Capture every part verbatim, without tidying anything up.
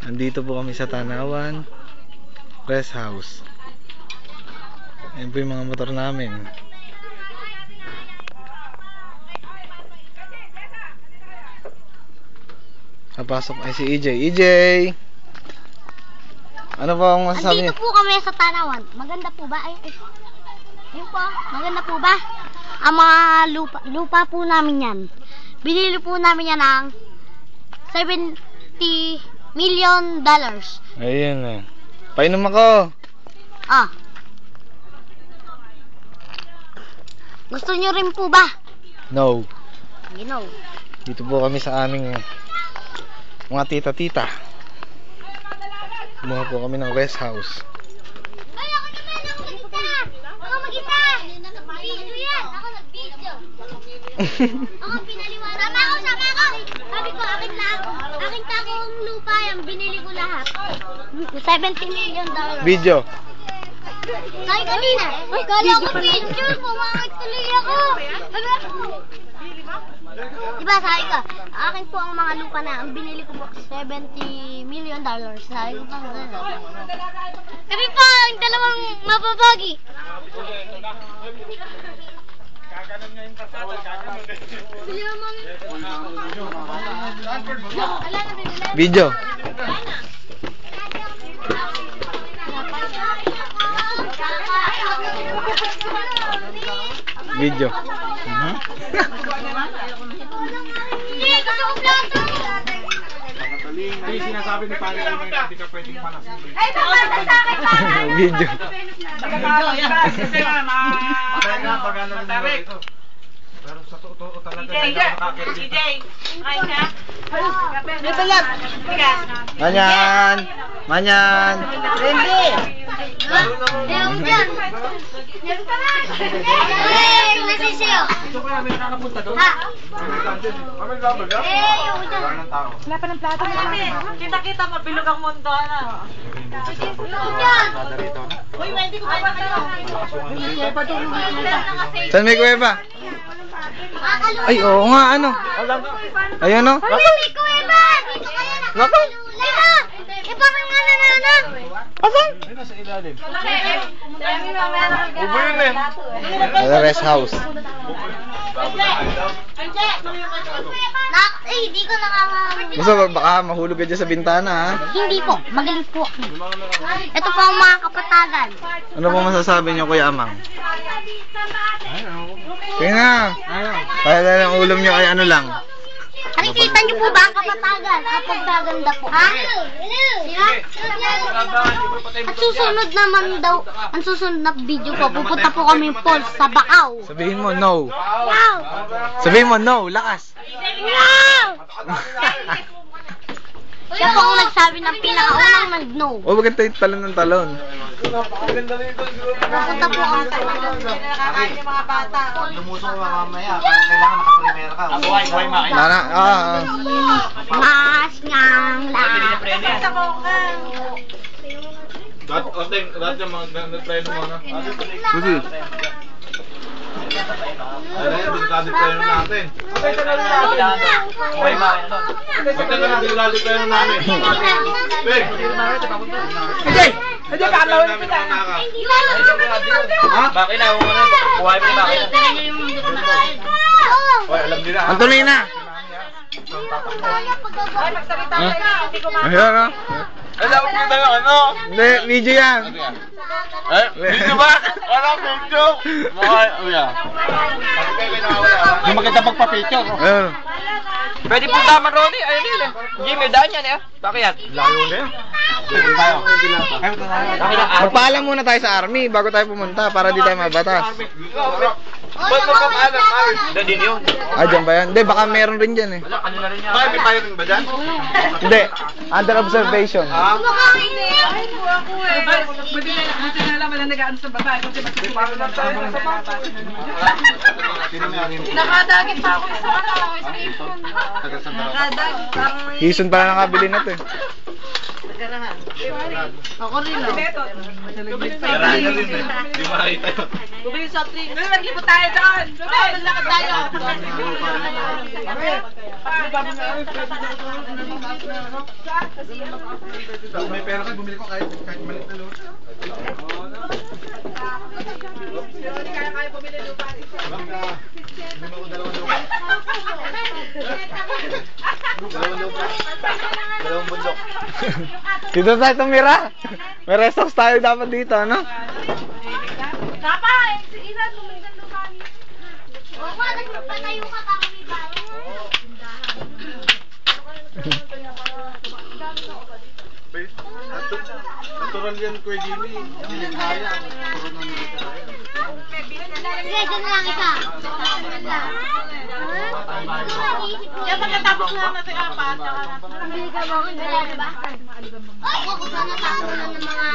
Andito po kami sa Tanawan Rest House. Ayan po yung mga motor namin. Napasok ay si E J. E J! Ano po ang masasabi niyo? Andito po kami sa Tanawan. Maganda po ba? Ay, ay. Yun po, maganda po ba? Ang mga lupa, lupa po namin yan. Binili po namin yan ng seventy million dollars. Ayun eh. Painom ako. Ah. Gusto nyo rin po ba? No. You know. Dito po kami sa aming mga tita-tita. Kumuha po kami ng rest house. Ay, ako naman! Ako mag-isa! Ako mag-isa! Video yan! Ako nag-video! Ako pinaliwanag. Sama ako! Sama ako! Sabi ko, akin lang. Akin takong lupa yan. Binili ko lahat. seventy million dollars. Video. Sabi kanina. Uy, kala ko picture. Pumakit tuloy ako. Diba sabi ko, akin po ang mga lupa na ang binili ko po seventy million dollars. Sabi ko pa gano'n. Kami pa ang dalawang mababagi. Kaganon nga yung kasama, kaganon eh. Video. Video. Mhm. Hindi, gusto ko plato. Ay, sinasabi ni Pare na hindi ka pwedeng panasin. Ay, papasa sa akin, Pare. Video. Video yan. Kasi nga, matari. Pero sa totoo talaga, hindi ka makakit dito. Ay ka? Dito lang. Manyan. Manyan. Hindi. Ha? Ewan dyan. Eh, nasisiyo. Ito kaya may nakapunta doon? Ha? Kami gabal ka? Eh, ewan dyan. Wala ng tao. Wala pa ng plato. Kita-kita mabilog ang mundo, ano? Ewan dyan. Uy, hindi ko pa ito. Saan may kuweba? Makakalula. Ay, oo nga, ano? Ayun, no? Uy, may kuweba. Dito kayo na. Nako. Lala. Ipamang nga na nanang. Asan? Ay, nasa ilalim. Ubo yun eh. The rest house. Nak, eh, di ko nakakawin. Basta baka mahulog ka dyan sa bintana, ha? Hindi po, magaling po ako. Ito po ang mga kapatagan. Ano po masasabi niyo, Kuya Amang? Kaya na. Kaya na ang ulam niyo ay ano lang. Nakikita niyo po ba ang kapatagan? Kapag gaganda po. Ha? Sila? At susunod naman daw, ang susunod na video po, pupunta po kami falls sa Bacau. Sabihin mo, no. Wow! Sabihin mo, no. Lakas. Wow! Siya po ang nagsabi ng pinakaunang nag-no. O, wag kang talon ng talon. Pupunta po kami sa Bacau. Nakakain yung mga bata. Lumusong ka mamaya. Kailangan naka-primera ka. Buhay, buhay, maki. Nana, ah, ah. Mas ngang lang. Sa mukha. Dati, dati yung mga nag-try mo na. Sige. Ano yan, delikado tayo natin. Buhay, maki. Ito na lang, delikado tayo namin. Peg! Hindi! Hindi ka alawin ko na. Ha? Bakit na? Buhay mo bakit? Hoy, alam nila. Anthony na. Ay, magsalita Huh? kayo. Hindi ko ma- Ayun, ah. Alam mo na yung ano? Hindi, video yan. Eh, video ba? Wala video. Mukha, uya. Yung maganda magpa-picture. Ayun. Pwede po tama, Ronnie. Ayun yun eh. Jimmy, daan yan eh. Bakit? Layo na yun. Sige tayo. Kayo tayo. Magpaalam muna tayo sa army bago tayo pumunta para di tayo mabatas. Ba't magpapaalam, Mars? Dadin yun. Ah, dyan ba yan? Hindi, baka meron rin dyan eh. Wala, kanila rin yan. Bakit may firing ba dyan? Hindi, under observation. Ha? Buti na lang, buti na lang wala nag-ano sa babae. Kasi May paano lang tayo sa bata. nakadagit pa ako sa ano, station. Taga sa bata. Nakadagit. Hison pala nakabili na to eh. Ako rin, no? Garahan na rin eh. Di makita yun. Bumili soft drink. Bumili, maglipot tayo doon. Bumili, maglakad tayo. Kung may pera ka, bumili ko kahit kahit maliit na lupa. Kaya-kaya bumili lupa. Baka, bumili ko dalawang lupa. Dalawang lupa. Dalawang bundok. Dito tayo tumira. May rest house tayo dapat dito, ano? Papa, eh, sige na, tumigan doon kami. Oo, oh, nagpatayo ka pa kami bayo. Natural yan, Kuya Jimmy. Hindi kaya. Puro nang nilita. Sige, dyan na lang isa. Dyan lang. Yan, pagkatapos na natin apat. Pambili ka mo, wala na ba? Ako, kung saan natapos na ng mga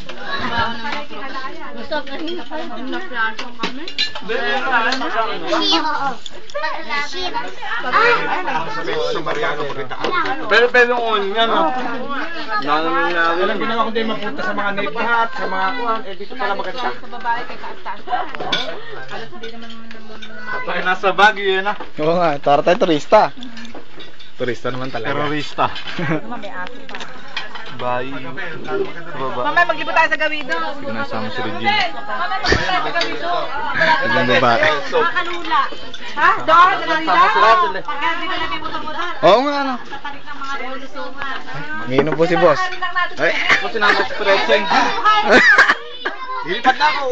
gusto ko rin na-flash kami. Shiro. Shiro. Sa Mariano, maganda ka. Pero pero on yan, no? Nangyayari Alam ko naman kung di mapunta sa mga nepahat, sa mga kuhan, eh dito pala maganda. Sa babae kay taas-taas. Alas hindi naman Tayo nasa Baguio yan, ah. Oo nga, tara tayo turista. Turista naman talaga. Terorista. may aso pa. Bayi. Baba. Mamaya maglipot tayo sa Gawido. Pinasama si Regine. Mamaya maglipot tayo sa Gawido. Ilang babae. Makakalula. Ha? Doon, sa Gawido? Sama sila sila. Pagka hindi ko namin motor-motor. Oo nga, ano? Tatarik ng mga revolusungan. Ngiinom po si boss. Ay. Ako sinama sa stretching. Lilipat na ako.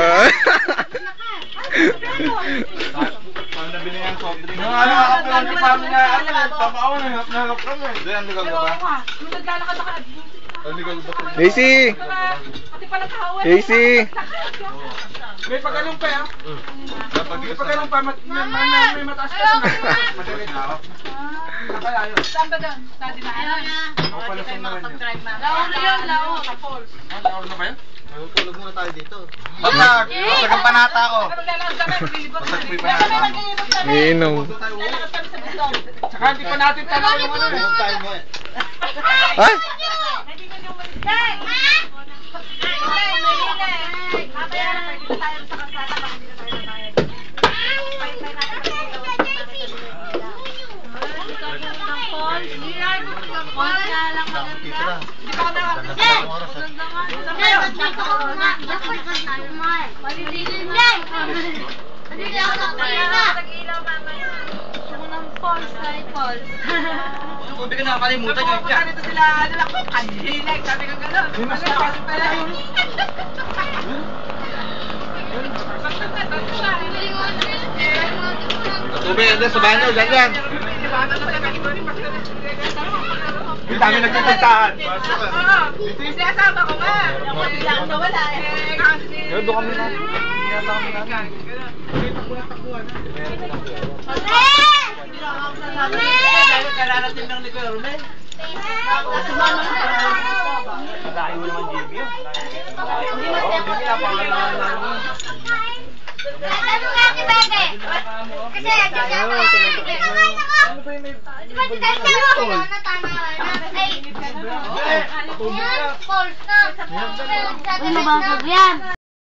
Paano nabili ng soft drink? Yung ano, ako lang di pa kami na, ano, tapaw na, nahanap kami. Hindi, ang ligal ba? Yung naglalakad ako. Ang ligal ba? Daisy! Pati pala kahawan. Daisy! May pagganong pa yan. May pagganong pa, mat- may, may, may mataas ka na. Madalit na ako. Kaya yun. Saan ba doon? Sa dinaanan? Ako pala sa naman yun. Lao na yun, lao. Tapos. Ano na ba yan? Tulog muna tayo dito. Basag! Basag ang panata ko. Maglalakad kami, maglilibot Basag kami. may Kaya panata. kami maglilibot kami. Ngiinom. Lalakad kami sa bundok. Saka hindi pa natin tanaw yung ano. Tulog tayo mo eh. Ay! Hindi ko yung malis. Hey! Hey! Hey! Mamaya na pwede na tayo sa kalsada baka hindi na tayo nabayad. Pay-pay natin sa Falls nga lang maganda. Hindi pa ako nakakita. Nag-ilaw mamaya. Falls tayo, falls. Hindi ka nakakalimutan yun. Pupunta dito sila, ano lang, kanhilag, sabi ko gano'n. Ano yung kasi pala yun? Tubig, andyan sa banyo, ganyan. Yung dami nagpupuntahan. Dito yung sinasama ko nga. Ako hindi ako nawala eh. Kasi... Doon kami na. Kararating lang ni Kuya Romel. Dahil mo naman J B yun. Ano nga si Bebe? Kasi, kasi ako lang. Di ba si Bebe ako? Ano, tama na. Ay, yan, false na. Ano ba yan?